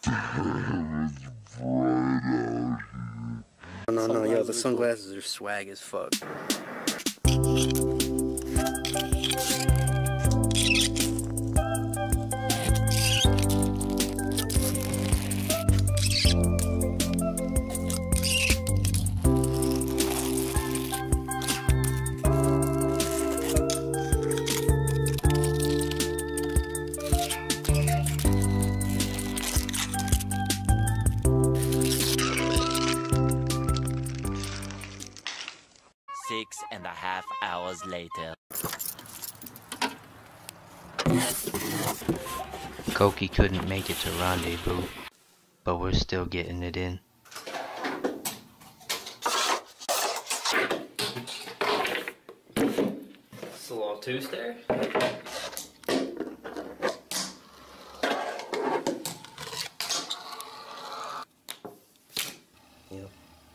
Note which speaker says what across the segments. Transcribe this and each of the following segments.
Speaker 1: No, yo, the sunglasses are swag as fuck.
Speaker 2: 6.5 hours later.
Speaker 3: Koki couldn't make it to Rendezvous, but we're still getting it in.
Speaker 1: It's a little two-stair. Yep.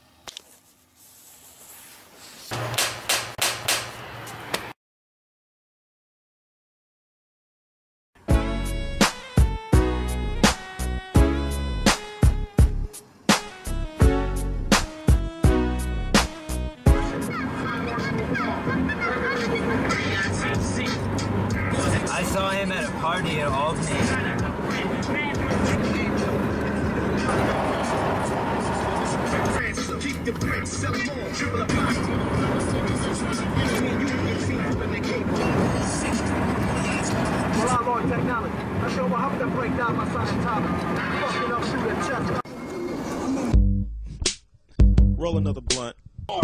Speaker 4: I saw him at a party at Albany.
Speaker 5: Technology. I show how to break down my scientology. Fucking up through the chest.
Speaker 6: Roll another blunt.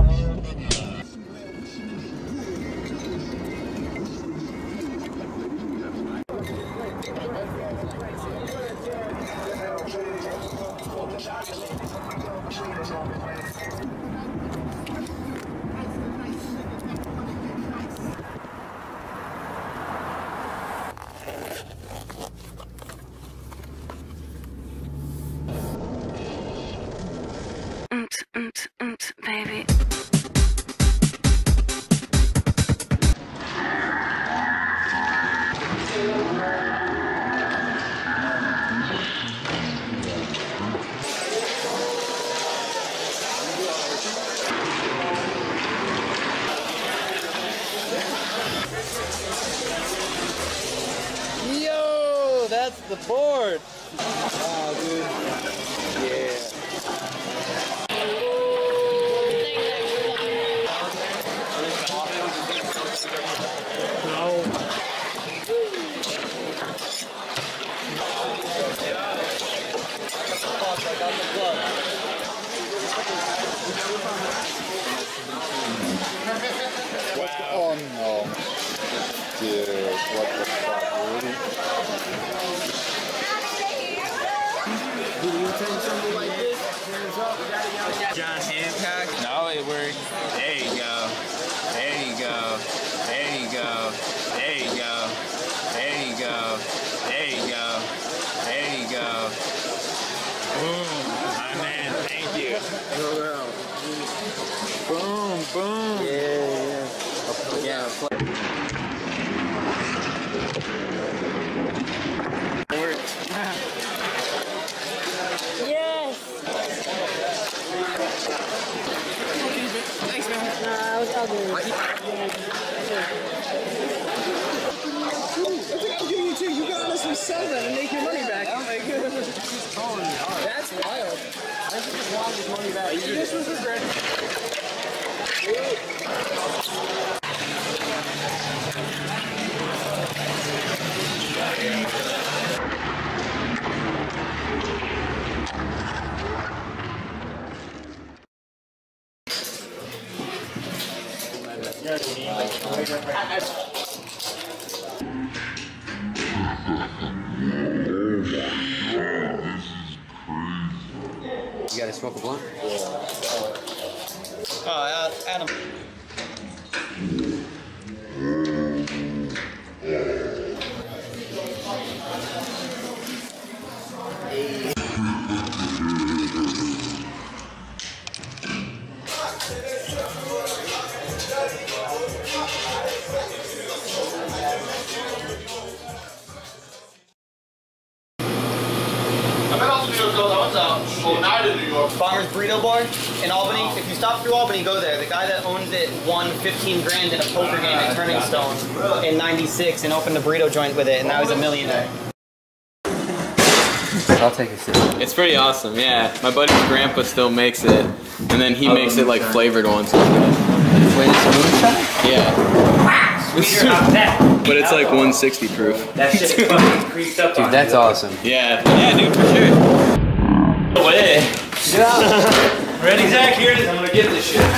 Speaker 7: Baby.
Speaker 1: Yo, that's the board. Wow, dude. Yeah.
Speaker 8: Oh no. Dude, what the fuck, really?
Speaker 1: Do you turn something like this? Hands up.
Speaker 4: John Hancock. No, it worked. There you go. There you go. There you go. There you go. There you go. There you go. There you go. Boom. My man, thank you.
Speaker 1: Go around.
Speaker 4: Boom, boom.
Speaker 1: Yeah.
Speaker 7: Yes!
Speaker 1: Thanks, man.
Speaker 7: Nah, I'll do it.
Speaker 5: I'm giving you two. You can honestly sell them and make your money back. That's wild. I just want his money back. This was regret.
Speaker 1: You gotta smoke a blunt?
Speaker 4: Adam.
Speaker 8: I bet I'll do
Speaker 6: Farmer's Burrito Bar in Albany. If you stop through Albany, go there. The guy that owns it won 15 grand in a poker game at Turning Stone in '96 and opened a burrito joint with it, and now he's a millionaire.
Speaker 7: I'll take a sip.
Speaker 4: It's pretty awesome, yeah. My buddy's grandpa still makes it, and then he makes it like flavored ones.
Speaker 7: Wait, it's moonshine?
Speaker 4: Yeah. But it's like 160 proof.
Speaker 6: That shit fucking creeped up.
Speaker 7: Dude, that's awesome.
Speaker 4: Yeah, dude, for sure.
Speaker 6: No way. Ready, Zach? Here it is. I'm gonna get this shit.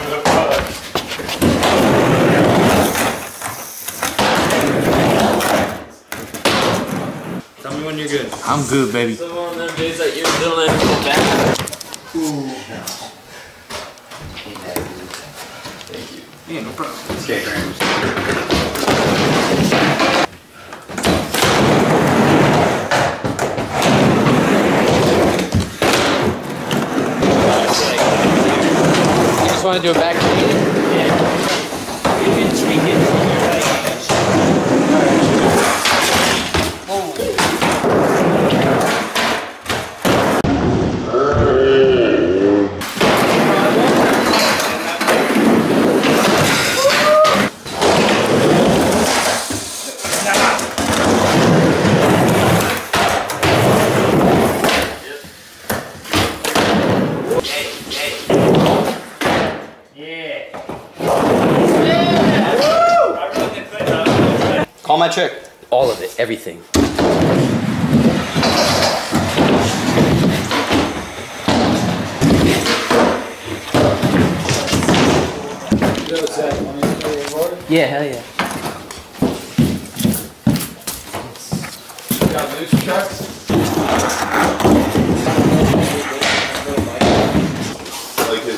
Speaker 6: Tell me when you're good.
Speaker 7: I'm good, baby.
Speaker 4: Some of them days that you're feeling a little bad.
Speaker 7: Ooh. Thank you. Yeah, no problem. Okay, Grams.
Speaker 1: You just want to do it back to me?
Speaker 6: Yeah. You can tweak it. Call my chick.
Speaker 7: All of it, everything. Yeah, hell yeah.
Speaker 1: You got loose trucks?
Speaker 8: Like his.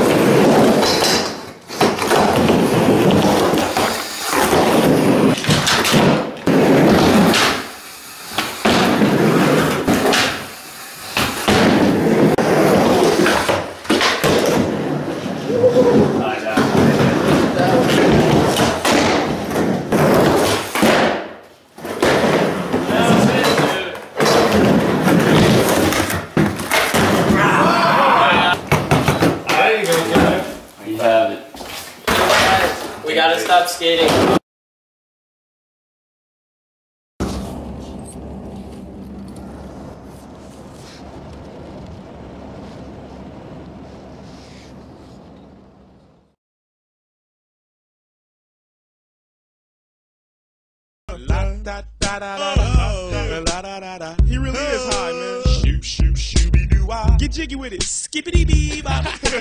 Speaker 4: You have it.
Speaker 6: We gotta stop skating.
Speaker 9: He really is high, man. Shoot, shoot, shooby doo wah. Get jiggy with it. Skippity bee bop.